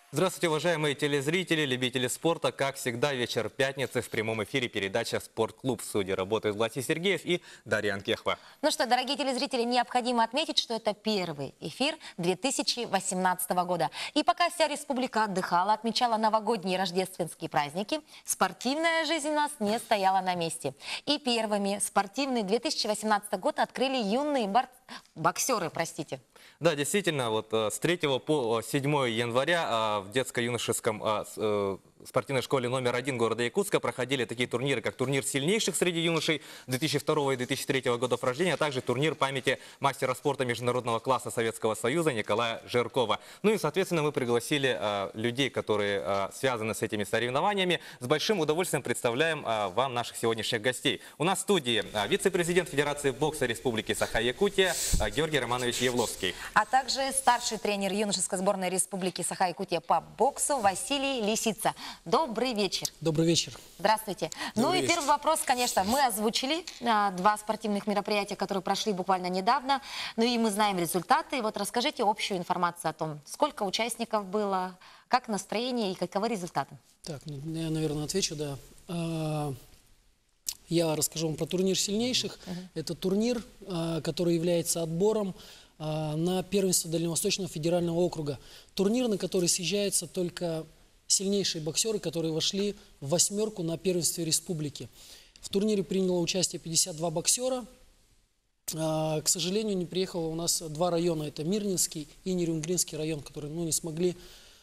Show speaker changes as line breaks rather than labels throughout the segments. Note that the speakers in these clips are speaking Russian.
Здравствуйте, уважаемые телезрители, любители спорта. Как всегда, вечер пятницы в прямом эфире передача «Спортклуб». В студии работают Власий Сергеев и Дарья Анкехова.
Ну что, дорогие телезрители, необходимо отметить, что это первый эфир 2018 года. И пока вся республика отдыхала, отмечала новогодние и рождественские праздники, спортивная жизнь у нас не стояла на месте. И первыми спортивный 2018 год открыли юные боксеры.
Да, действительно, вот с 3 по 7 января в детско-юношеском спортивной школе номер 1 города Якутска проходили такие турниры, как турнир сильнейших среди юношей 2002 и 2003 годов рождения, а также турнир памяти мастера спорта международного класса Советского Союза Николая Жиркова. Ну и, соответственно, мы пригласили людей, которые связаны с этими соревнованиями. С большим удовольствием представляем вам наших сегодняшних гостей. У нас в студии вице-президент Федерации бокса Республики Саха-Якутия Георгий Романович Явловский.
А также старший тренер юношеской сборной Республики Саха-Якутия по боксу Василий Лисица. Добрый вечер.
Добрый вечер.
Здравствуйте. Ну и первый вопрос, конечно, мы озвучили два спортивных мероприятия, которые прошли буквально недавно, ну и мы знаем результаты. Вот расскажите общую информацию о том, сколько участников было, как настроение и каковы результаты.
Так, ну, я, наверное, отвечу, да. Я расскажу вам про турнир сильнейших. Это турнир, который является отбором на первенство Дальневосточного федерального округа. Турнир, на который съезжаются только сильнейшие боксеры, которые вошли в восьмерку на первенстве республики. В турнире приняло участие 52 боксера. К сожалению, не приехало у нас два района. Это Мирнинский и Нерюнгринский район, которые не смогли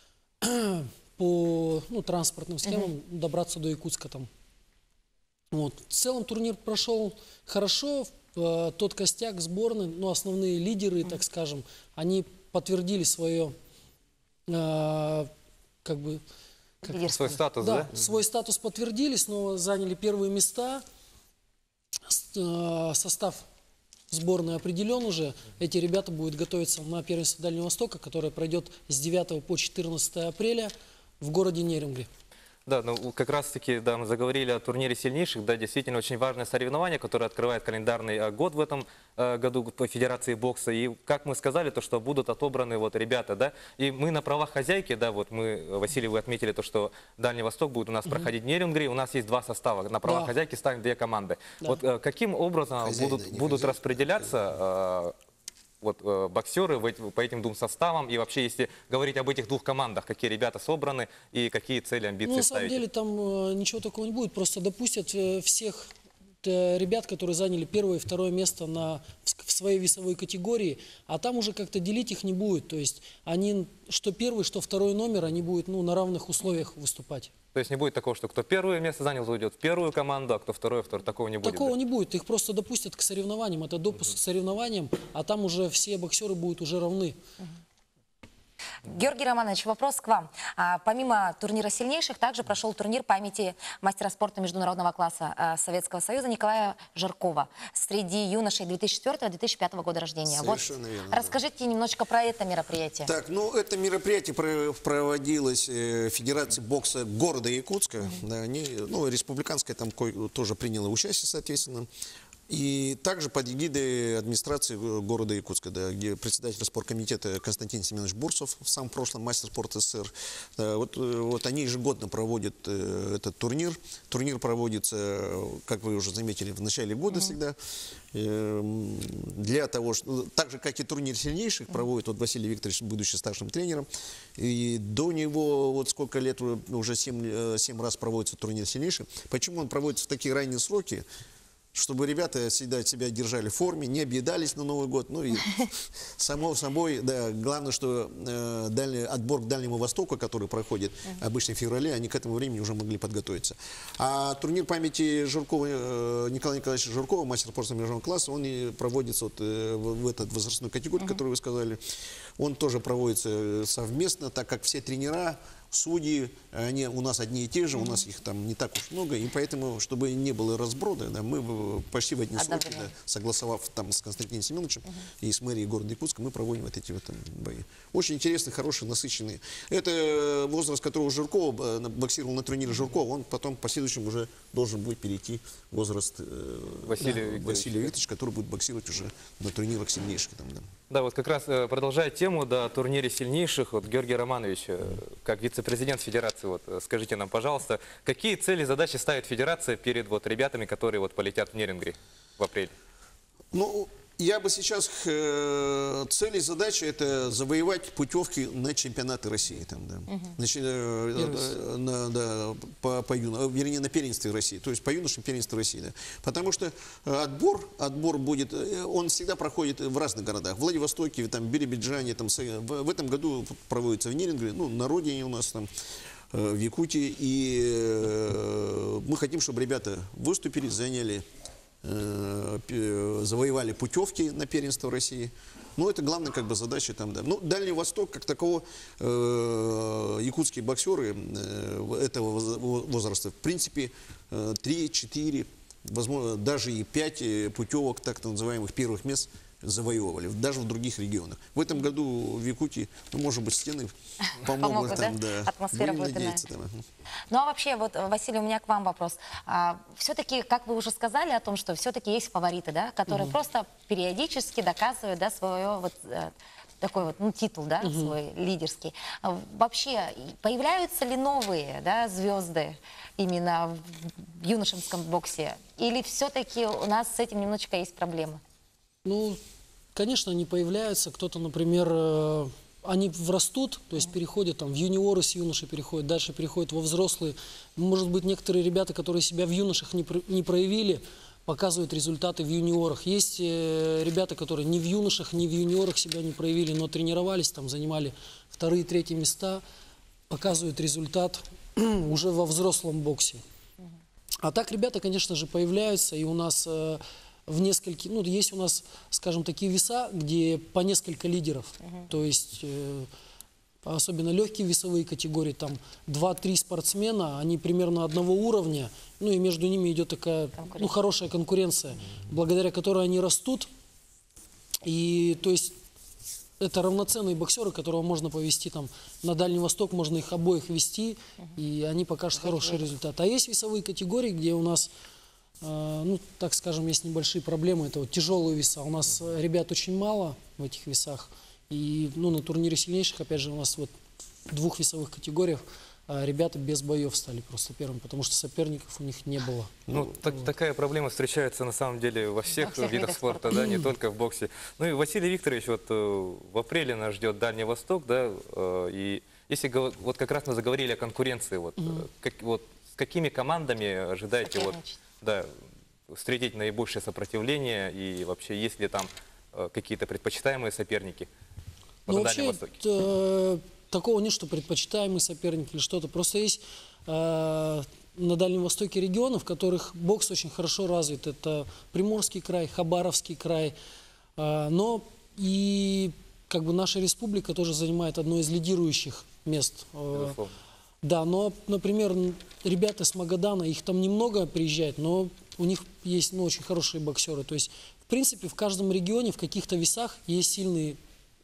по транспортным схемам добраться до Якутска. Вот. В целом турнир прошел хорошо. Тот костяк сборной, основные лидеры, так скажем, они подтвердили свое
свой статус,
да? Свой статус подтвердили, снова заняли первые места. Состав сборной определен уже. Эти ребята будут готовиться на первенство Дальнего Востока, которое пройдет с 9 по 14 апреля в городе Нерюнгри.
Да, ну как раз-таки, да, мы заговорили о турнире сильнейших, да, действительно очень важное соревнование, которое открывает календарный год в этом году по Федерации бокса. И как мы сказали, то, что будут отобраны вот ребята, да, и мы на правах хозяйки, да, вот мы, Василий, вы отметили то, что Дальний Восток будет у нас проходить в Нерюнгри, у нас есть два состава, на правах хозяйки станет две команды. Да. Вот каким образом будут распределяться боксеры по этим двум составам, и вообще, если говорить об этих двух командах, какие ребята собраны и какие цели, амбиции ставите?
На самом деле там ничего такого не будет, просто допустят всех ребят, которые заняли первое и второе место в своей весовой категории, а там уже как-то делить их не будет, то есть они, что первый, что второй номер, они будут на равных условиях выступать.
То есть не будет такого, что кто первое место занял, уйдет в первую команду, а кто второе, такого не будет?
Такого не будет, их просто допустят к соревнованиям, это допуск к соревнованиям, а там уже все боксеры будут уже равны.
Георгий Романович, вопрос к вам. Помимо турнира сильнейших, также прошел турнир памяти мастера спорта международного класса Советского Союза Николая Жиркова среди юношей 2004-2005 года рождения.
Совершенно верно.
Расскажите немножечко про это мероприятие.
Так, это мероприятие проводилось в Федерации бокса города Якутска. Да, они, республиканская там тоже приняла участие, соответственно. И также под эгидой администрации города Якутска, да, где председатель спорткомитета Константин Семенович Бурсов, в самом прошлом мастер спорта СССР. Да, вот они ежегодно проводят этот турнир. Турнир проводится, как вы уже заметили, в начале года всегда. Для того, что так же, как и турнир сильнейших, проводит Василий Викторович, будучи старшим тренером. И до него сколько лет, уже 7 раз проводится турнир сильнейших. Почему он проводится в такие ранние сроки? Чтобы ребята всегда себя держали в форме, не объедались на Новый год. Ну и само собой, да, главное, что отбор к Дальнему Востоку, который проходит обычно в феврале, они к этому времени уже могли подготовиться. А турнир памяти Жиркова, Николая Николаевича Жиркова, мастер спорта международного класса, он и проводится в этот возрастной категории, которую вы сказали. Он тоже проводится совместно, так как все тренера, судьи, они у нас одни и те же, у нас их там не так уж много, и поэтому, чтобы не было разброда, да, мы почти в одни сроки, да, согласовав там с Константином Семеновичем и с мэрией города Якутска, мы проводим вот эти бои. Очень интересные, хорошие, насыщенные. Это возраст, которого Жиркова боксировал на турнире Жиркова, он потом в последующем уже должен будет перейти в возраст Василия Викторовича, который будет боксировать уже на турнирах сильнейших. Там, да.
Да, вот как раз продолжая тему, да, о турнире сильнейших, вот, Георгий Романович, как вице-президент Федерации, вот, скажите нам, пожалуйста, какие цели и задачи ставит Федерация перед вот ребятами, которые вот полетят в Нерюнгри в апреле?
Ну, я бы сейчас цель и задача это завоевать путевки на чемпионаты России, там, да. Значит, вернее, на первенстве России, то есть по юношам первенства России, да. Потому что отбор будет, он всегда проходит в разных городах. В Владивостоке, там, Биробиджане, там, в этом году проводится в Нерюнгри, ну, на родине у нас там, в Якутии, и мы хотим, чтобы ребята выступили, завоевали путевки на первенство России. Ну, это главная как бы задача там, да. Ну, Дальний Восток, как таково, якутские боксеры этого возраста, в принципе, 3-4, возможно, даже и 5 путевок так называемых первых мест завоевывали, даже в других регионах. В этом году в Якутии, ну, может быть, стены помогут там, да.
Атмосфера
Будем
будет иная.
надеяться, да.
Ну а вообще, вот, Василий, у меня к вам вопрос. Все-таки, как вы уже сказали о том, что все-таки есть фавориты, да, которые просто периодически доказывают, да, свое вот такой вот, ну, титул, да, свой лидерский. Вообще, появляются ли новые, да, звезды именно в юношеском боксе? Или все-таки у нас с этим немножечко есть проблемы?
Ну, конечно, они появляются. Кто-то, например, они растут, то есть переходят там в юниоры, с юношей переходят, дальше переходят во взрослые. Может быть, некоторые ребята, которые себя в юношах не проявили, показывают результаты в юниорах. Есть ребята, которые ни в юношах, ни в юниорах себя не проявили, но тренировались, там занимали 2-е, 3-е места, показывают результат уже во взрослом боксе. А так ребята, конечно же, появляются, и у нас в нескольких, ну, есть у нас, скажем, такие веса, где по несколько лидеров, то есть особенно легкие весовые категории, там 2-3 спортсмена, они примерно одного уровня, ну и между ними идет такая, ну, хорошая конкуренция, благодаря которой они растут, и то есть это равноценные боксеры, которого можно повести там на Дальний Восток, можно их обоих вести, и они покажут хороший результат. А есть весовые категории, где у нас, ну, так скажем, есть небольшие проблемы. Это вот тяжелые веса. У нас ребят очень мало в этих весах. И, ну, на турнире сильнейших, опять же, у нас вот в 2 весовых категориях ребята без боев стали просто первыми, потому что соперников у них не было.
Ну, такая проблема встречается на самом деле во всех видах спорта, да, не только в боксе. Ну и Василий Викторович, вот в апреле нас ждет Дальний Восток, да, и если вот как раз мы заговорили о конкуренции, вот, вот с какими командами ожидаете вот, да, встретить наибольшее сопротивление, и вообще есть ли там какие-то предпочитаемые соперники
Ну,
на Дальнем
вообще,
Востоке?
такого нет, что предпочитаемый соперник или что-то. Просто есть на Дальнем Востоке регионы, в которых бокс очень хорошо развит. Это Приморский край, Хабаровский край. Но и как бы наша республика тоже занимает одно из лидирующих мест.
Безусловно.
Да, но, например, ребята с Магадана, их там немного приезжает, но у них есть, ну, очень хорошие боксеры. То есть, в принципе, в каждом регионе, в каких-то весах есть сильные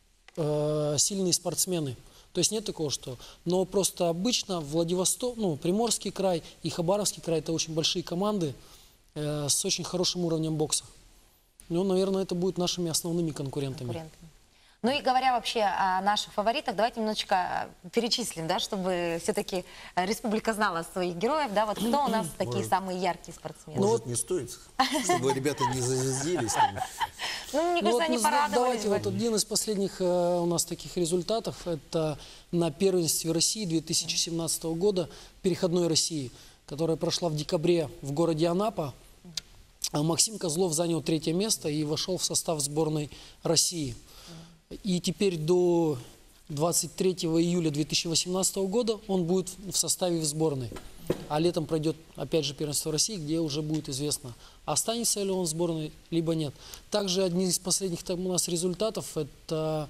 спортсмены. То есть нет такого, что... Но просто обычно Владивосток, ну, Приморский край и Хабаровский край — это очень большие команды с очень хорошим уровнем бокса. Ну, наверное, это будут нашими основными конкурентами.
Ну и говоря вообще о наших фаворитах, давайте немножечко перечислим, да, чтобы все-таки республика знала своих героев, да, вот кто у нас такие самые яркие спортсмены.
Может, не стоит, чтобы ребята не зазвездились.
Ну, мне кажется, они порадовались
Давайте,
бы.
вот один из последних у нас таких результатов, это на первенстве России 2017 года, переходной России, которая прошла в декабре в городе Анапа. Максим Козлов занял 3-е место и вошел в состав сборной России. И теперь до 23 июля 2018 года он будет в составе в сборной. А летом пройдет, опять же, первенство России, где уже будет известно, останется ли он в сборной, либо нет. Также один из последних там у нас результатов, это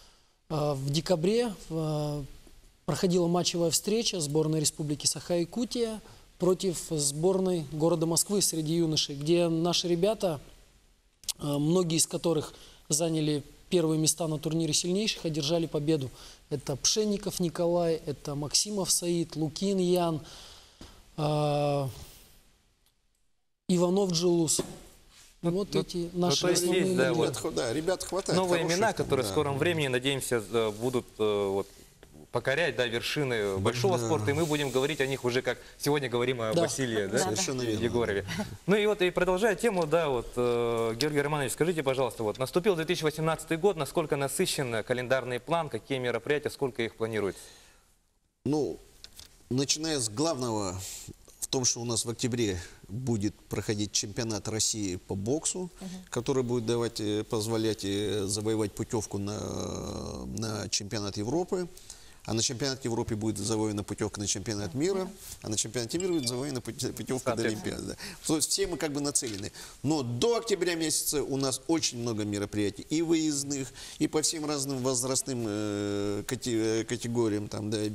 в декабре проходила матчевая встреча сборной Республики Саха-Якутия против сборной города Москвы среди юношей, где наши ребята, многие из которых заняли первые места на турнире сильнейших, одержали победу. Это Пшенников Николай, это Максимов Саид, Лукин Ян, Иванов Джилус. Вот эти
ну,
наши
то есть
основные
есть, да,
лидеры.
вот
Ребят хватает.
новые
хороших
имена,
там,
которые
да.
в скором времени, надеемся, будут вот, покорять, да, вершины большого спорта, и мы будем говорить о них уже, как сегодня говорим о
Да.
Василии, да,
Совершенно верно.
Егорове. Ну и вот, и продолжая тему, да, вот, Георгий Романович, скажите, пожалуйста, вот, наступил 2018 год, насколько насыщен календарный план, какие мероприятия, сколько их планируется?
Ну, начиная с главного, в том, что у нас в октябре будет проходить чемпионат России по боксу, который будет позволять завоевать путевку на чемпионат Европы. А на чемпионате Европы будет завоевана путевка на чемпионат мира, а на чемпионате мира будет завоевана путевка на Олимпиаду. Да. То есть все мы как бы нацелены. Но до октября месяца у нас очень много мероприятий, и выездных, и по всем разным возрастным категориям, там, да,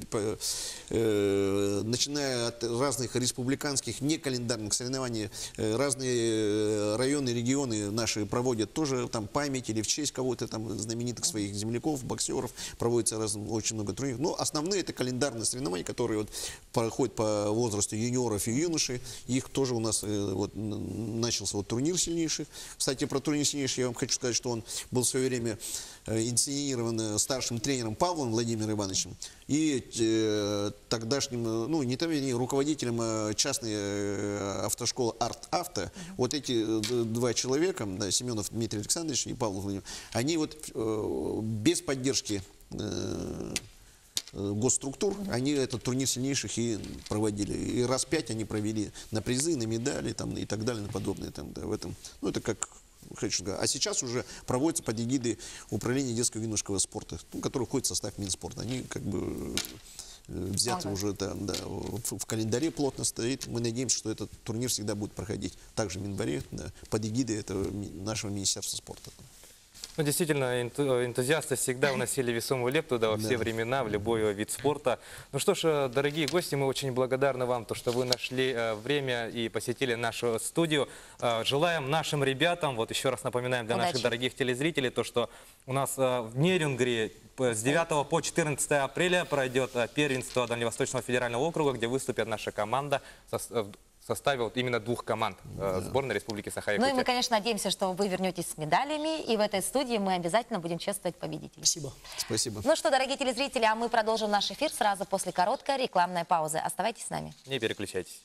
начиная от разных республиканских, некалендарных соревнований, разные районы, регионы наши проводят тоже там память или в честь кого-то там знаменитых своих земляков, боксеров, проводится очень много турниров. Но основные это календарные соревнования, которые вот проходят по возрасту юниоров и юношей. Их тоже у нас вот, начался вот турнир сильнейших. Кстати, про турнир сильнейших я вам хочу сказать, что он был в свое время инициирован старшим тренером Павлом Владимиром Ивановичем и тогдашним, ну, не руководителем частной автошколы «Арт-Авто». Вот эти два человека, да, Семенов Дмитрий Александрович и Павел Владимирович, они вот без поддержки госструктур, они этот турнир сильнейших и проводили. И раз 5 они провели на призы, на медали там, и так далее, на подобное. Там, да, в этом. Ну, это как хочу сказать. А сейчас уже проводится под эгидой Управления детского и юношеского спорта, ну, который входит в состав Минспорта. Они как бы взяты уже там, да, в календаре плотно стоит. Мы надеемся, что этот турнир всегда будет проходить также в январе, да, под эгидой этого нашего Министерства спорта.
Ну, действительно, энтузиасты всегда вносили весомую лепту, да, во все времена, в любой вид спорта. Ну что ж, дорогие гости, мы очень благодарны вам, то, что вы нашли время и посетили нашу студию. Желаем нашим ребятам, вот еще раз напоминаем для наших дорогих телезрителей, то, что у нас в Нерюнгри с 9 по 14 апреля пройдет первенство Дальневосточного федерального округа, где выступит наша команда в составе вот именно 2 команд сборной Республики Саха-Якутия.
Ну и мы, конечно, надеемся, что вы вернетесь с медалями, и в этой студии мы обязательно будем чествовать победителей.
Спасибо.
Спасибо.
Ну что, дорогие телезрители, а мы продолжим наш эфир сразу после короткой рекламной паузы. Оставайтесь с нами.
Не переключайтесь.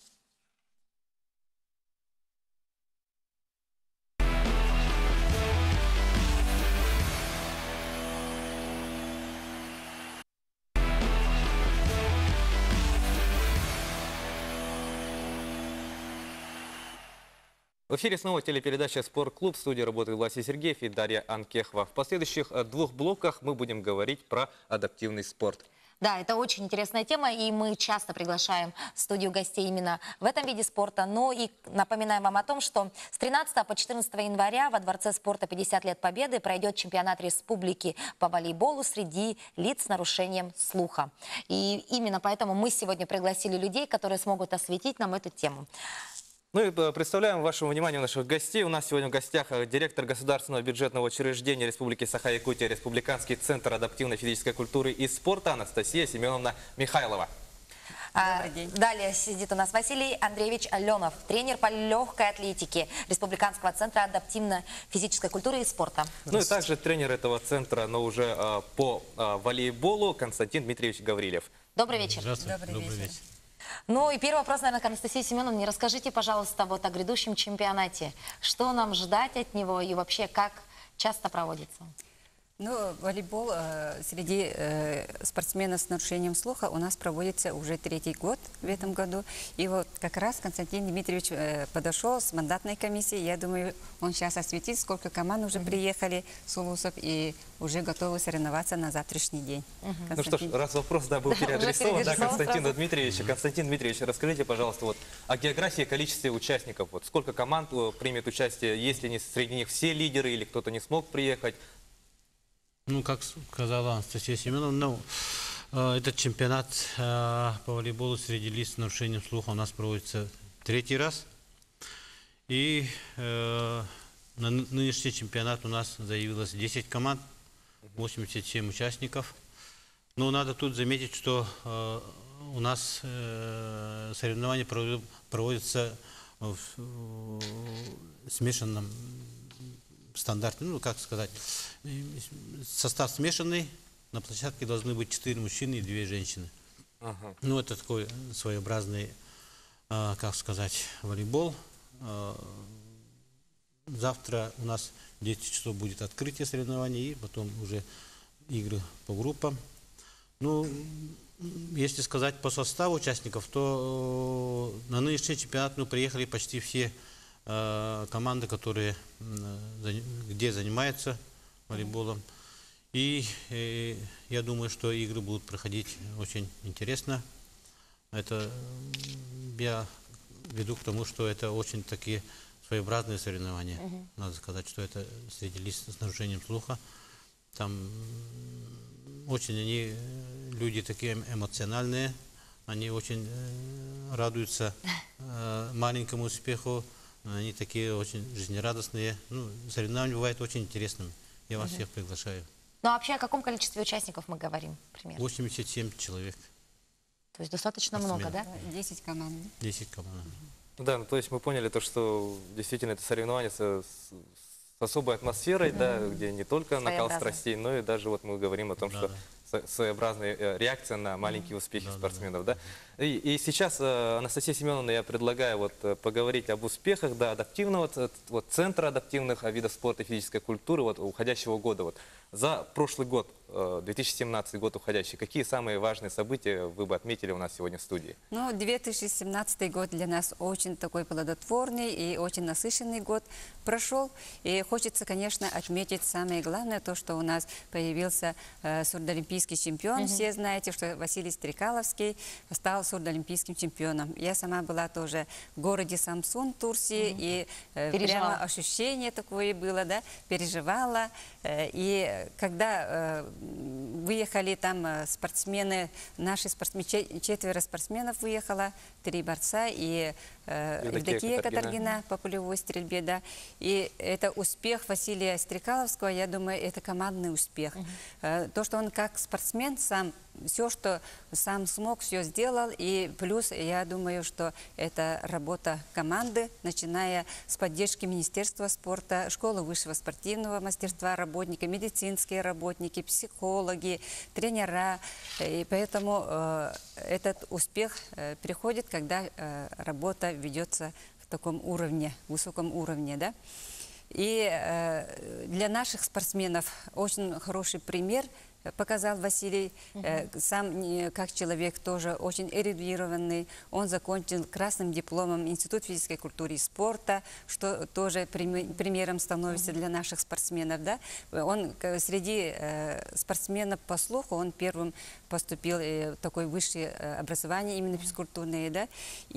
В эфире снова телепередача «Спортклуб». В студии работает Василий Сергеев и Дарья Анкехова. В последующих 2 блоках мы будем говорить про адаптивный спорт.
Да, это очень интересная тема, и мы часто приглашаем в студию гостей именно в этом виде спорта. Но и напоминаем вам о том, что с 13 по 14 января во Дворце спорта 50 лет Победы пройдет чемпионат республики по волейболу среди лиц с нарушением слуха. И именно поэтому мы сегодня пригласили людей, которые смогут осветить нам эту тему.
Ну и представляем вашему вниманию наших гостей. У нас сегодня в гостях директор государственного бюджетного учреждения Республики Саха-Якутия, Республиканский центр адаптивной физической культуры и спорта Анастасия Семеновна Михайлова.
Добрый день. Далее сидит у нас Василий Андреевич Аленов, тренер по легкой атлетике Республиканского центра адаптивной физической культуры и спорта.
Ну и также тренер этого центра, но уже по волейболу Константин Дмитриевич Гаврилев.
Добрый вечер.
Здравствуйте. Добрый вечер.
Ну и первый вопрос, наверное, к Анастасии Семеновне. Расскажите, пожалуйста, вот о грядущем чемпионате. Что нам ждать от него и вообще как часто проводится?
Ну, волейбол среди спортсменов с нарушением слуха у нас проводится уже 3-й год в этом году. И вот как раз Константин Дмитриевич подошел с мандатной комиссией. Я думаю, он сейчас осветит, сколько команд уже приехали с улусов и уже готовы соревноваться на завтрашний день.
Ну что ж, раз вопрос был переадресован, да, Константину Дмитриевичу. Константин Дмитриевич, расскажите, пожалуйста, вот о географии и количестве участников. Вот сколько команд примет участие, есть ли среди них все лидеры или кто-то не смог приехать?
Ну, как сказала Анастасия Семеновна, этот чемпионат по волейболу среди лиц с нарушением слуха у нас проводится 3-й раз. И на нынешний чемпионат у нас заявилось 10 команд, 87 участников. Но надо тут заметить, что у нас соревнования проводятся в смешанном стандарте, ну, как сказать, состав смешанный, на площадке должны быть 4 мужчины и 2 женщины.
Ага.
Ну, это такой своеобразный, как сказать, волейбол. Завтра у нас в 10 часов будет открытие соревнований, и потом уже игры по группам. Ну, если сказать по составу участников, то на нынешний чемпионат приехали почти все команды, которые где занимаются волейболом. И я думаю, что игры будут проходить очень интересно. Это я веду к тому, что это очень такие своеобразные соревнования. Надо сказать, что это среди лиц с нарушением слуха. Там очень они люди такие эмоциональные, они очень радуются маленькому успеху, они такие очень жизнерадостные. Ну, соревнования бывают очень интересными. Я вас всех приглашаю.
Ну, а вообще о каком количестве участников мы говорим, примерно?
87 человек,
То есть достаточно много, да?
10 команд.
10 команд.
Да, ну, то есть мы поняли то, что действительно это соревнование с особой атмосферой, да, где не только накал
Своеобразно.
страстей, но и даже вот мы говорим о том, что своеобразная реакция на маленькие успехи спортсменов, да. И сейчас, Анастасия Семеновна, я предлагаю вот поговорить об успехах, да, адаптивного, вот Центра адаптивных видов спорта и физической культуры вот уходящего года. Вот за прошлый год, 2017 год уходящий, какие самые важные события вы бы отметили у нас сегодня в студии?
Ну, 2017 год для нас очень такой плодотворный и очень насыщенный год прошел. И хочется, конечно, отметить самое главное, то, что у нас появился сурдоолимпийский чемпион. Все знаете, что Василий Стрекаловский стал сурдоолимпийским чемпионом. Я сама была тоже в городе Самсун, Турции, и прямо ощущение такое было, да, переживала. И когда выехали там спортсмены, наши спортсмены, 4 спортсменов выехало, 3 борца и Евдокия Катаргина по полевой стрельбе, да. И это успех Василия Стрекаловского, я думаю, это командный успех. То, что он как спортсмен сам, все, что сам смог, все сделал, и плюс, я думаю, что это работа команды, начиная с поддержки Министерства спорта, школы высшего спортивного мастерства, работники, медицинские работники, психологи, тренера. И поэтому этот успех приходит, когда работа ведется в таком уровне, высоком уровне, да. И для наших спортсменов очень хороший пример показал Василий, сам как человек тоже очень эрудированный. Он закончил красным дипломом Институт физической культуры и спорта, что тоже примером становится для наших спортсменов. Да? Он среди спортсменов по слуху, он первым поступил в такое высшее образование, именно физкультурное. Да?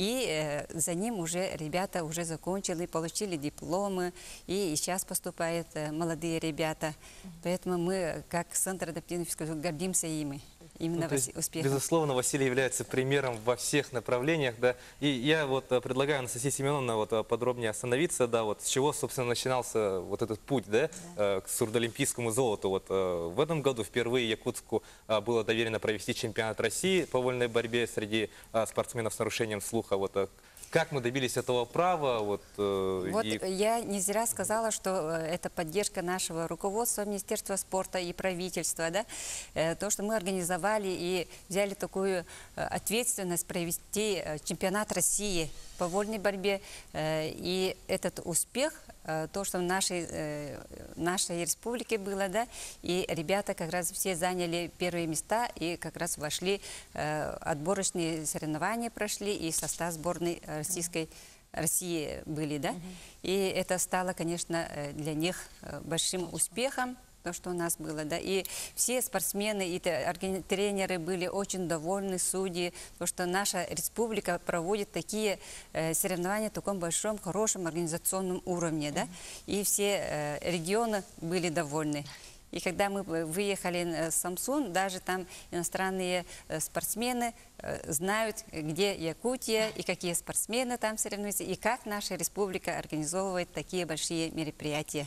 И за ним уже ребята уже закончили, получили дипломы, и сейчас поступают молодые ребята. Поэтому мы, как Центр адаптивной физкультуры, гордимся ими, именно успехом.
Безусловно, Василий является примером во всех направлениях, да. И я вот предлагаю, Анастасия Семеновна, вот подробнее остановиться, да, вот с чего, собственно, начинался вот этот путь, да, к сурдоолимпийскому золоту. Вот в этом году впервые Якутску было доверено провести чемпионат России по вольной борьбе среди спортсменов с нарушением слуха. Вот как мы добились этого права? Вот
я не зря сказала, что это поддержка нашего руководства, Министерства спорта и правительства. Да? То, что мы организовали и взяли такую ответственность провести чемпионат России по вольной борьбе. И этот успех, то, что в нашей республике было, да, и ребята как раз все заняли первые места и как раз вошли, отборочные соревнования прошли, и состав сборной России были, да. И это стало, конечно, для них большим успехом, то, что у нас было, да, и все спортсмены и тренеры были очень довольны, судьи, то, что наша республика проводит такие соревнования в таком большом, хорошем организационном уровне, да, и все регионы были довольны. И когда мы выехали в Самсун, даже там иностранные спортсмены знают, где Якутия и какие спортсмены там соревнуются, и как наша республика организовывает такие большие мероприятия.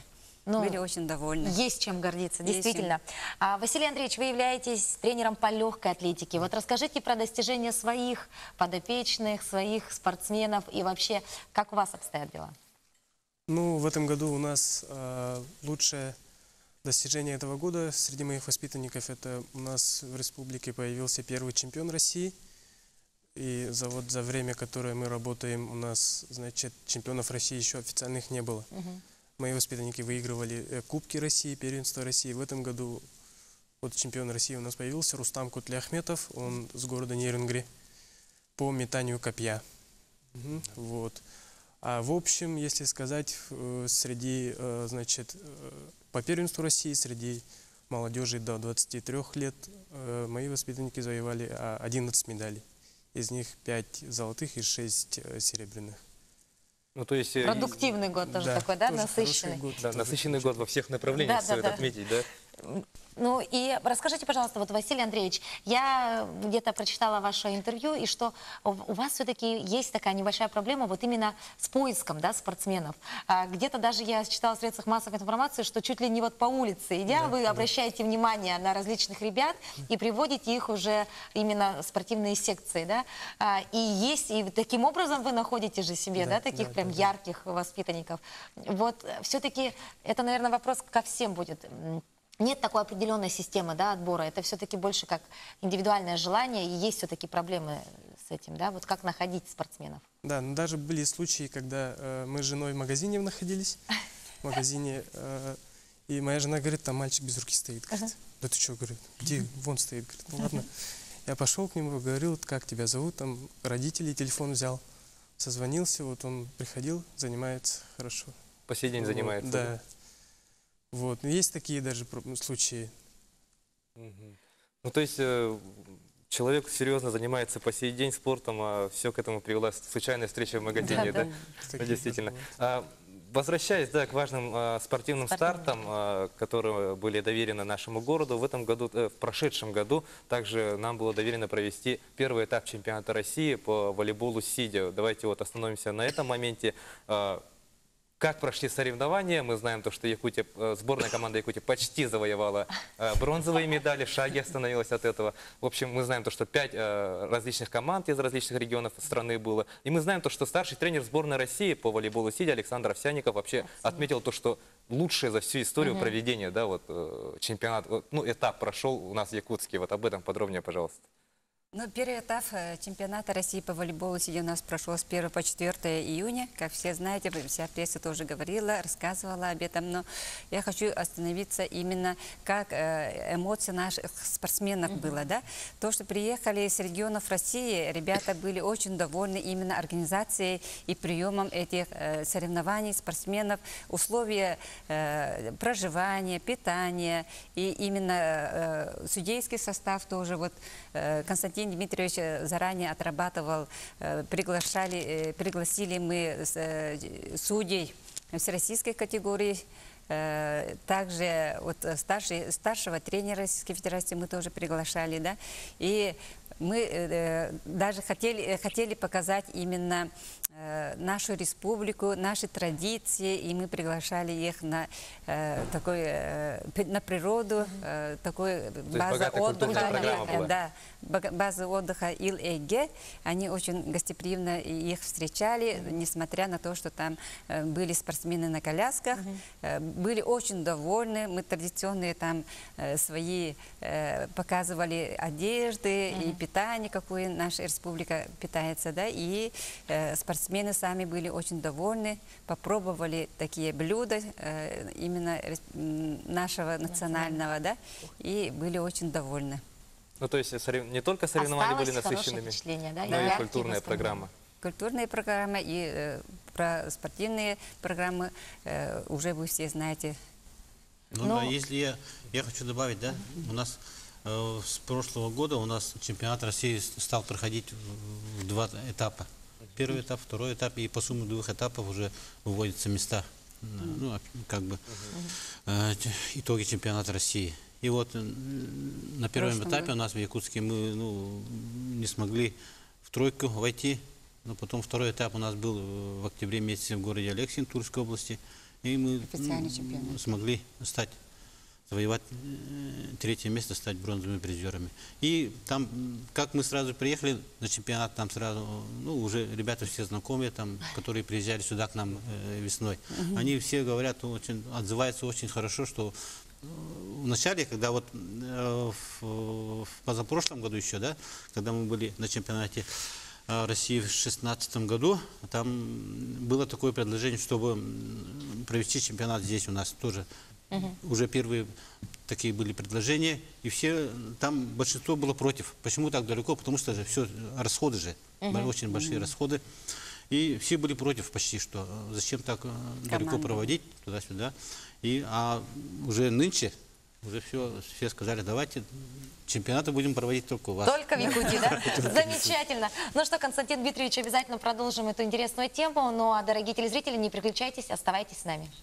Ну,
были очень довольны.
Есть чем гордиться,
Есть
действительно. Василий Андреевич, вы являетесь тренером по легкой атлетике. Вот расскажите про достижения своих подопечных, своих спортсменов и вообще, как у вас обстоят дела?
Ну, в этом году у нас лучшее достижение этого года среди моих воспитанников. Это у нас в республике появился первый чемпион России. И за время, которое мы работаем, у нас, значит, чемпионов России еще официальных не было. Мои воспитанники выигрывали Кубки России, первенство России. В этом году вот чемпион России у нас появился Рустам Кутляхметов, он с города Нерюнгри, по метанию копья. Вот. А в общем, если сказать, среди, значит, по первенству России, среди молодежи до 23 лет, мои воспитанники завоевали 11 медалей. Из них 5 золотых и 6 серебряных.
Ну, то есть...
Продуктивный год тоже
Да,
такой, да,
тоже
насыщенный?
хороший год,
Да,
тоже
насыщенный
хороший.
год во всех направлениях,
Да,
стоит
да.
отметить, да?
Ну и расскажите, пожалуйста, вот, Василий Андреевич, я где-то прочитала ваше интервью, и что у вас все-таки есть такая небольшая проблема вот именно с поиском, да, спортсменов. Где-то даже я читала в средствах массовой информации, что чуть ли не вот по улице идя, вы обращаете внимание на различных ребят и приводите их уже именно в спортивные секции, да. И таким образом вы находите же себе, да, таких прям ярких воспитанников. Вот все-таки это, наверное, вопрос ко всем будет. Нет такой определенной системы, да, отбора. Это все-таки больше как индивидуальное желание, и есть все-таки проблемы с этим, да? Вот как находить спортсменов?
Да, но даже были случаи, когда мы с женой в магазине находились, и моя жена говорит, там мальчик без руки стоит. Говорит, да ты что, говорит, где? Вон стоит. Говорит, ну ладно. Я пошел к нему, говорил, как тебя зовут, там родителей, телефон взял, созвонился, вот он приходил, занимается хорошо.
По сей день занимается.
Да. Вот, есть такие даже случаи.
Ну, то есть человек серьезно занимается по сей день спортом, а все к этому привела случайная встреча в магазине, да?
Такие
Действительно.
бывают.
Возвращаясь, да, к важным спортивным стартам, которые были доверены нашему городу, в этом году, в прошедшем году, также нам было доверено провести первый этап чемпионата России по волейболу сидя. Давайте вот остановимся на этом моменте. Как прошли соревнования? Мы знаем то, что Якутия, сборная команда Якутии почти завоевала бронзовые медали, в шаге остановилась от этого. В общем, мы знаем то, что 5 различных команд из различных регионов страны было. И мы знаем то, что старший тренер сборной России по волейболу сидя Александр Овсянников вообще отметил то, что лучшее за всю историю проведения, да, вот чемпионат, ну, этап прошел у нас в Якутске. Вот об этом подробнее, пожалуйста.
Ну, первый этап чемпионата России по волейболу сидя у нас прошел с 1 по 4 июня. Как все знаете, вся пресса тоже говорила, рассказывала об этом. Но я хочу остановиться именно как эмоции наших спортсменов было. Да? То, что приехали из регионов России, ребята были очень довольны именно организацией и приемом этих соревнований спортсменов, условия проживания, питания и именно судейский состав тоже. Вот Константин Дмитриевич заранее отрабатывал, пригласили мы судей всероссийской категории, также вот старшего тренера Российской Федерации мы тоже приглашали, да, и мы даже хотели показать именно нашу республику, наши традиции, и мы приглашали их на на природу, такой база отдыха, да, база отдыха Ил-Эйге. Они очень гостеприимно их встречали, несмотря на то, что там были спортсмены на колясках, были очень довольны. Мы традиционные там свои показывали одежды и питание, какое наша республика питается, да, и спортсмены сами были очень довольны, попробовали такие блюда именно нашего национального, да, и были очень довольны.
Ну, то есть не только соревнования были насыщенными,
да,
но и культурная программа.
Культурные программы и про спортивные программы уже вы все знаете.
Ну, да, если я хочу добавить, да, у нас с прошлого года у нас чемпионат России стал проходить в 2 этапа. Первый этап, второй этап, и по сумме 2 этапов уже выводятся места, ну, как бы, итоги чемпионата России. И вот на первом этапе у нас в Якутске мы не смогли в тройку войти, но потом второй этап у нас был в октябре месяце в городе Алексин, Тульской области, И мы
Официальный чемпионат.
смогли завоевать третье место, стать бронзовыми призерами. И там, как мы сразу приехали на чемпионат, там сразу, ну, уже ребята все знакомые, там, которые приезжали сюда к нам весной, они все говорят, отзываются очень хорошо, что в начале, когда вот в позапрошлом году еще, да, когда мы были на чемпионате России в 2016 году, там было такое предложение, чтобы провести чемпионат здесь у нас тоже. Уже первые такие были предложения, и все, там большинство было против. Почему так далеко? Потому что же все, расходы же, очень большие расходы. И все были против почти, что зачем так далеко проводить, туда-сюда. А уже нынче, уже все сказали, давайте чемпионаты будем проводить только у вас.
Только в Якутии, да? Замечательно. Ну что, Константин Дмитриевич, обязательно продолжим эту интересную тему. Ну а, дорогие телезрители, не переключайтесь, оставайтесь с нами.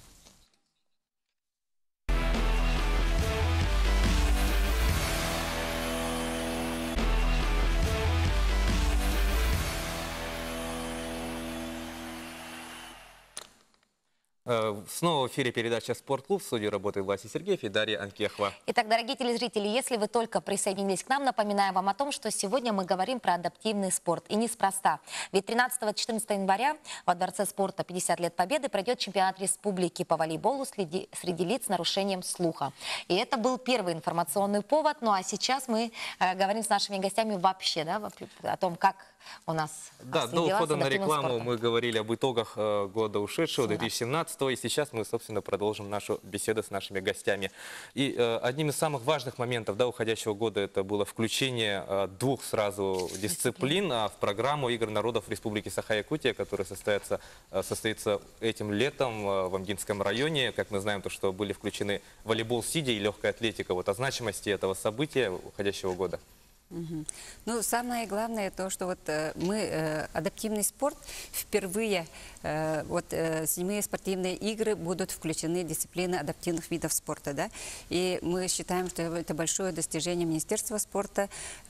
Снова в эфире передача «Спортклуб». В студии работает Власий Сергеев и Дарья Анкехова.
Итак, дорогие телезрители, если вы только присоединились к нам, напоминаю вам о том, что сегодня мы говорим про адаптивный спорт. И неспроста. Ведь 13-14 января во Дворце спорта 50 лет Победы пройдет чемпионат республики по волейболу среди лиц с нарушением слуха. И это был первый информационный повод. Ну а сейчас мы говорим с нашими гостями вообще, да, о том, как у нас
Да,
обстоят
до
дела с
ухода на
адаптивным
рекламу
спортом.
мы говорили об итогах года ушедшего, 2017 и сейчас мы, собственно, продолжим нашу беседу с нашими гостями. И одним из самых важных моментов, да, уходящего года это было включение двух сразу дисциплин в программу Игр народов Республики Саха-Якутия, которая состоится этим летом в Амгинском районе. Как мы знаем, то, что были включены волейбол сидя и легкая атлетика. Вот о значимости этого события уходящего года.
Ну, самое главное то, что вот мы, адаптивный спорт, впервые, седьмые спортивные игры будут включены в дисциплины адаптивных видов спорта, да, и мы считаем, что это большое достижение Министерства спорта,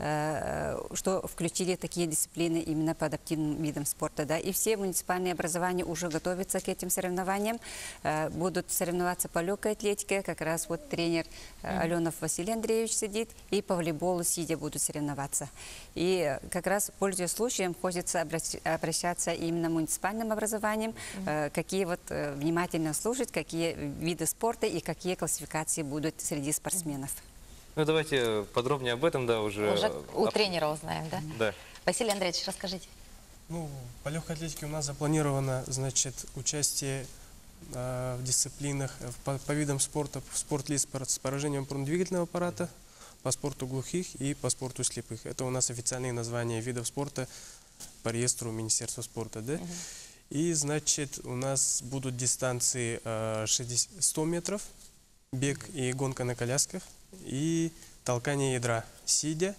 что включили такие дисциплины именно по адаптивным видам спорта, да, и все муниципальные образования уже готовятся к этим соревнованиям, будут соревноваться по легкой атлетике, как раз вот тренер Аленов Василий Андреевич сидит, и по волейболу сидя будут соревноваться. И как раз, пользуясь случаем, хочется обращаться именно к муниципальным образованиям, какие вот внимательно слушать, какие виды спорта и какие классификации будут среди спортсменов.
Ну, давайте подробнее об этом, да, уже
У тренера узнаем, да?
Да.
Василий Андреевич, расскажите.
Ну, по легкой атлетике у нас запланировано, значит, участие в дисциплинах по видам спорта, спорт-лист с поражением опорно-двигательного аппарата, по спорту глухих и по спорту слепых. Это у нас официальные названия видов спорта по реестру Министерства спорта. Да? И, значит, у нас будут дистанции 100 метров, бег и гонка на колясках, и толкание ядра сидя,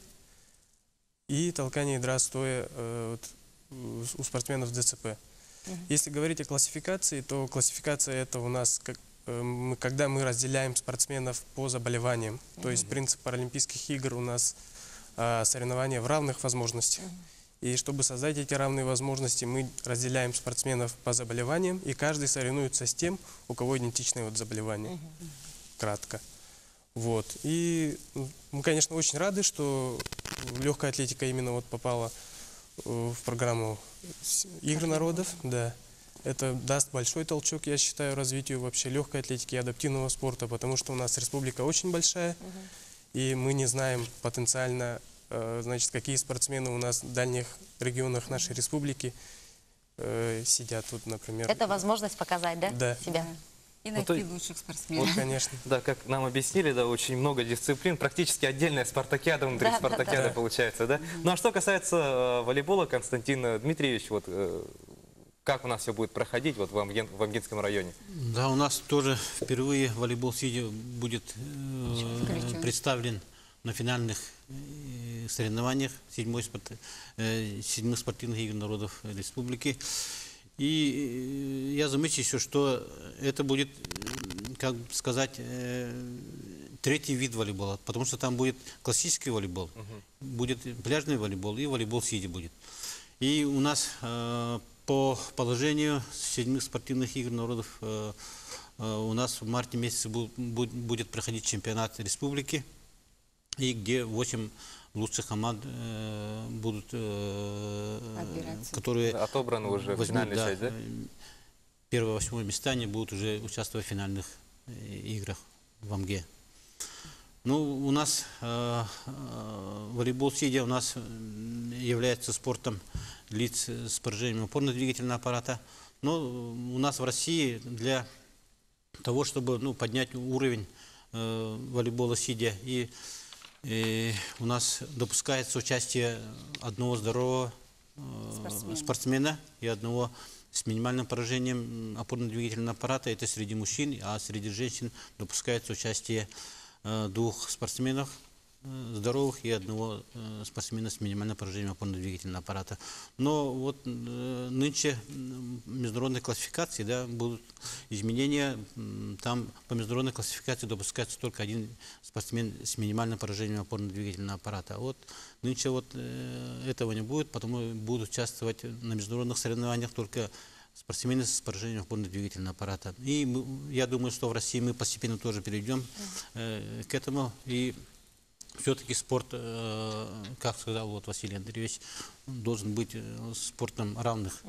и толкание ядра стоя у спортсменов ДЦП. Если говорить о классификации, то классификация это у нас когда мы разделяем спортсменов по заболеваниям. То есть принцип Паралимпийских игр у нас соревнования в равных возможностях. И чтобы создать эти равные возможности, мы разделяем спортсменов по заболеваниям, и каждый соревнуется с тем, у кого идентичное вот заболевание. Кратко. Вот. И мы, конечно, очень рады, что легкая атлетика именно вот попала в программу Игр народов. Да. Это даст большой толчок, я считаю, развитию вообще легкой атлетики и адаптивного спорта, потому что у нас республика очень большая, и мы не знаем потенциально, значит, какие спортсмены у нас в дальних регионах нашей республики сидят тут, например.
Это возможность показать, да,
Да.
себя?
И найти лучших спортсменов.
Вот, конечно.
Да, как нам объяснили, да, очень много дисциплин, практически отдельная спартакиада внутри спартакиады получается, да? Ну а что касается волейбола, Константин Дмитриевич, вот как у нас все будет проходить вот в Амгинском районе?
Да, у нас тоже впервые волейбол сидя будет представлен на финальных соревнованиях седьмых спортивных игр народов республики. И я замечу еще, что это будет, как сказать, третий вид волейбола, потому что там будет классический волейбол, будет пляжный волейбол и волейбол сидя будет. И у нас по положению 7 спортивных игр народов у нас в марте месяце будет проходить чемпионат республики, и где 8 лучших команд будут, которые
отобраны уже в
возьмут,
финальной части, да?
1-8 места, они будут уже участвовать в финальных играх в АМГе. Ну, у нас волейбол сидя у нас является спортом лиц с поражением опорно-двигательного аппарата. Но у нас в России для того, чтобы поднять уровень волейбола сидя, и у нас допускается участие одного здорового спортсмена и одного с минимальным поражением опорно-двигательного аппарата. Это среди мужчин, а среди женщин допускается участие 2 спортсменов здоровых и одного спортсмена с минимальным поражением опорно-двигательного аппарата. Но вот нынче международной классификации, да, будут изменения. Там по международной классификации допускается только 1 спортсмен с минимальным поражением опорно-двигательного аппарата. Вот нынче вот этого не будет, потому будут участвовать на международных соревнованиях только спортсмены с поражением опорно-двигательного аппарата. И я думаю, что в России мы постепенно тоже перейдем к этому. И все-таки спорт, как сказал вот Василий Андреевич, должен быть спортом равных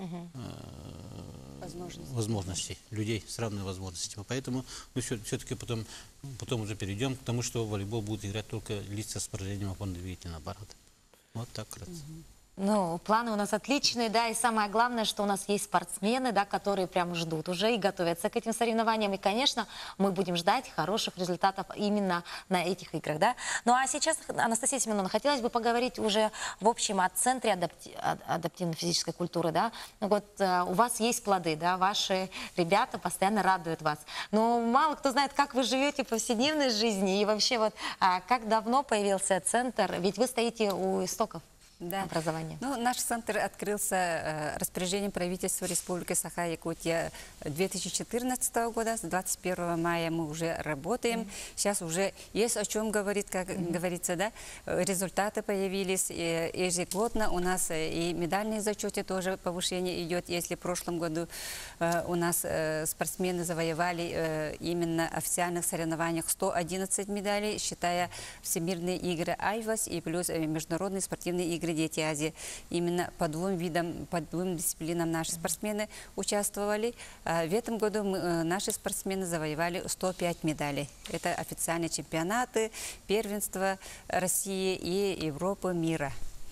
возможностей, людей с равными возможностями. Поэтому мы все-таки потом уже перейдем к тому, что волейбол будет играть только лица с поражением опорно-двигательного аппарата. Вот так вкратце.
Ну, планы у нас отличные, да, и самое главное, что у нас есть спортсмены, да, которые прям ждут уже и готовятся к этим соревнованиям. И, конечно, мы будем ждать хороших результатов именно на этих играх, да. Ну, а сейчас, Анастасия Семеновна, хотелось бы поговорить уже в общем о Центре адаптивной физической культуры, да. Ну, вот у вас есть плоды, да, ваши ребята постоянно радуют вас. Но мало кто знает, как вы живете в повседневной жизни и вообще вот как давно появился Центр, ведь вы стоите у истоков. Да. Образования.
Ну, наш центр открылся распоряжением правительства Республики Саха-Якутия 2014 года. С 21 мая мы уже работаем. Сейчас уже есть о чем говорить, как говорится, да. Результаты появились. И ежегодно у нас и медальные зачеты тоже повышение идет. Если в прошлом году у нас спортсмены завоевали именно в официальных соревнованиях 111 медалей, считая всемирные игры Айвас и плюс международные спортивные игры «Дети Азии». Именно по 2 видам, по 2 дисциплинам наши спортсмены участвовали. В этом году наши спортсмены завоевали 105 медалей. Это официальные чемпионаты, первенства России и Европы, мира.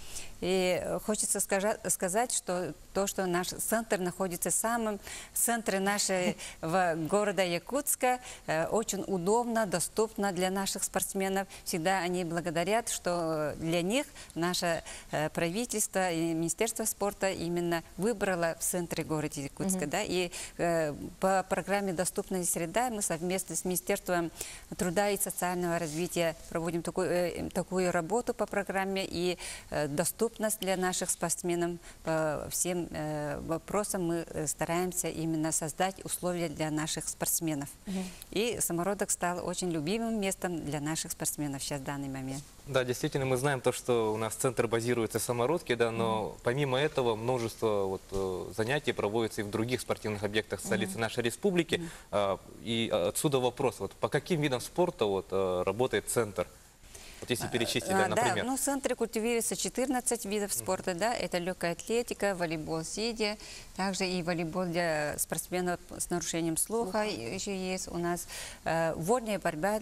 И хочется сказать, что то, что наш центр находится в самом центре нашего города Якутска, очень удобно, доступно для наших спортсменов. Всегда они благодарят, что для них наше правительство и Министерство спорта именно выбрало в центре города Якутска. Да? И по программе «Доступная среда» мы совместно с Министерством труда и социального развития проводим такую работу по программе, и доступность для наших спортсменов по всем вопросам мы стараемся именно создать условия для наших спортсменов. И самородок стал очень любимым местом для наших спортсменов сейчас в данный момент.
Да, действительно, мы знаем то, что у нас центр базируется в Самородке, да, но помимо этого множество занятий проводится и в других спортивных объектах столицы нашей республики. И отсюда вопрос, по каким видам спорта работает центр? Вот если перечислить, например.
Да, ну, в центре культивируется 14 видов спорта, да, это легкая атлетика, волейбол сидя, также и волейбол для спортсменов с нарушением слуха еще есть у нас, вольная борьба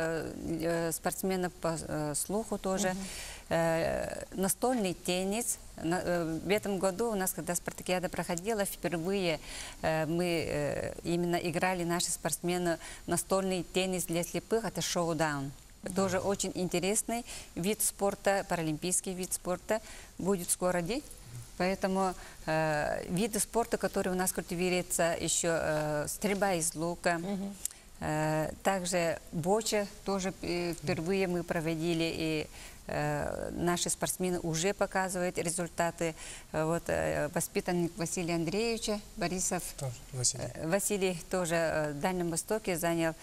для спортсменов по слуху тоже, настольный теннис. В этом году у нас, когда спартакиада проходила, впервые мы именно играли наши спортсмены настольный теннис для слепых, это шоу-даун. Тоже очень интересный вид спорта, паралимпийский вид спорта, будет скоро день. Поэтому виды спорта, которые у нас культивируются, еще стрельба из лука, также боча, тоже впервые мы проводили, и наши спортсмены уже показывают результаты. Вот воспитанник Василия Андреевича Борисов,
Тоже Василий.
Василий тоже в Дальнем Востоке занял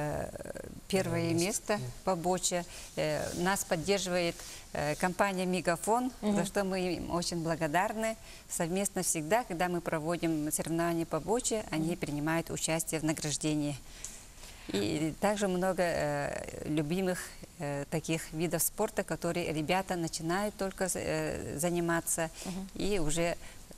первое место по боче. Нас поддерживает компания «Мегафон», за что мы им очень благодарны. Совместно всегда, когда мы проводим соревнования по боче, они принимают участие в награждении. И также много любимых таких видов спорта, которые ребята начинают только заниматься, и уже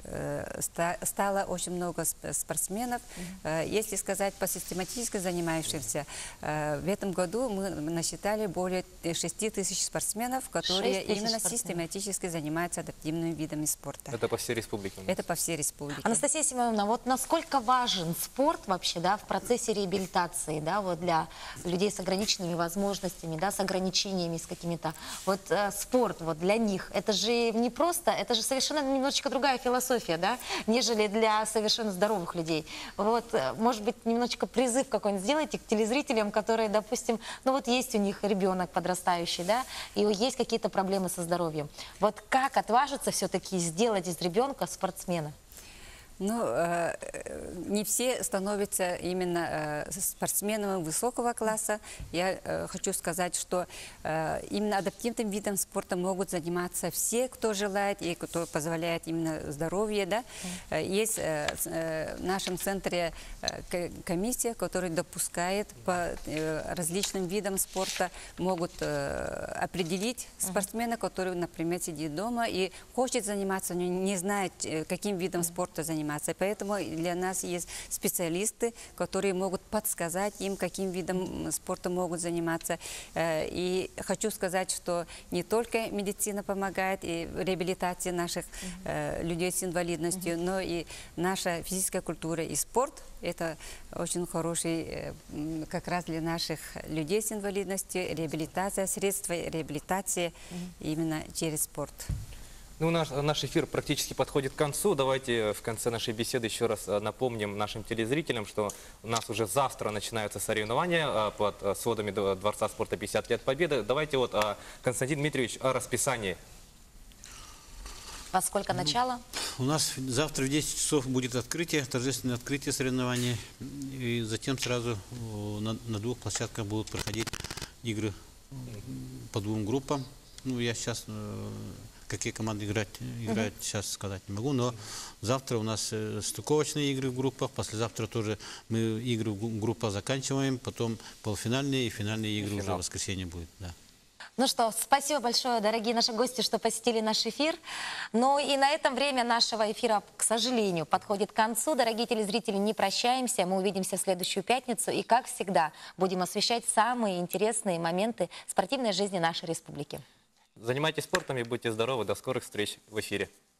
стало очень много спортсменов. Если сказать по систематически занимающимся, в этом году мы насчитали более 6 тысяч спортсменов, которые
6 тысяч
именно
спортсменов.
систематически занимаются адаптивными видами спорта.
Это по всей республике.
Это по всей республике.
Анастасия Семеновна, вот насколько важен спорт вообще, да, в процессе реабилитации, да, вот для людей с ограниченными возможностями, да, с ограничениями, с какими-то, вот спорт вот для них, это же не просто, это же совершенно немножечко другая философия, да, нежели для совершенно здоровых людей. Вот, может быть, немножечко призыв какой-нибудь сделайте к телезрителям, которые, допустим, ну вот есть у них ребенок подрастающий, да, и есть какие-то проблемы со здоровьем. Вот как отважиться все-таки сделать из ребенка спортсмена?
Ну, не все становятся именно спортсменами высокого класса. Я хочу сказать, что именно адаптивным видом спорта могут заниматься все, кто желает и кто позволяет именно здоровье. Да? Есть в нашем центре комиссия, которая допускает по различным видам спорта, могут определить спортсмена, который, например, сидит дома и хочет заниматься, но не знает, каким видом спорта заниматься. Поэтому для нас есть специалисты, которые могут подсказать им, каким видом спорта могут заниматься. И хочу сказать, что не только медицина помогает и в реабилитации наших людей с инвалидностью, но и наша физическая культура и спорт – это очень хороший как раз для наших людей с инвалидностью, реабилитация, средства реабилитации именно через спорт.
Ну, наш эфир практически подходит к концу. Давайте в конце нашей беседы еще раз напомним нашим телезрителям, что у нас уже завтра начинаются соревнования под сводами Дворца спорта 50 лет Победы. Давайте вот, Константин Дмитриевич, о расписании.
Во сколько начало?
У нас завтра в 10 часов будет открытие, торжественное открытие соревнований. И затем сразу на двух площадках будут проходить игры по двум группам. Ну, я сейчас, какие команды играют, сейчас сказать не могу, но завтра у нас стыковочные игры в группах, послезавтра тоже мы игры в группах заканчиваем, потом полуфинальные и финальные игры уже в воскресенье будет. Да.
Ну что, спасибо большое, дорогие наши гости, что посетили наш эфир. Ну и на этом время нашего эфира, к сожалению, подходит к концу. Дорогие телезрители, не прощаемся. Мы увидимся в следующую пятницу. И, как всегда, будем освещать самые интересные моменты спортивной жизни нашей республики.
Занимайтесь спортом и будьте здоровы. До скорых встреч в эфире.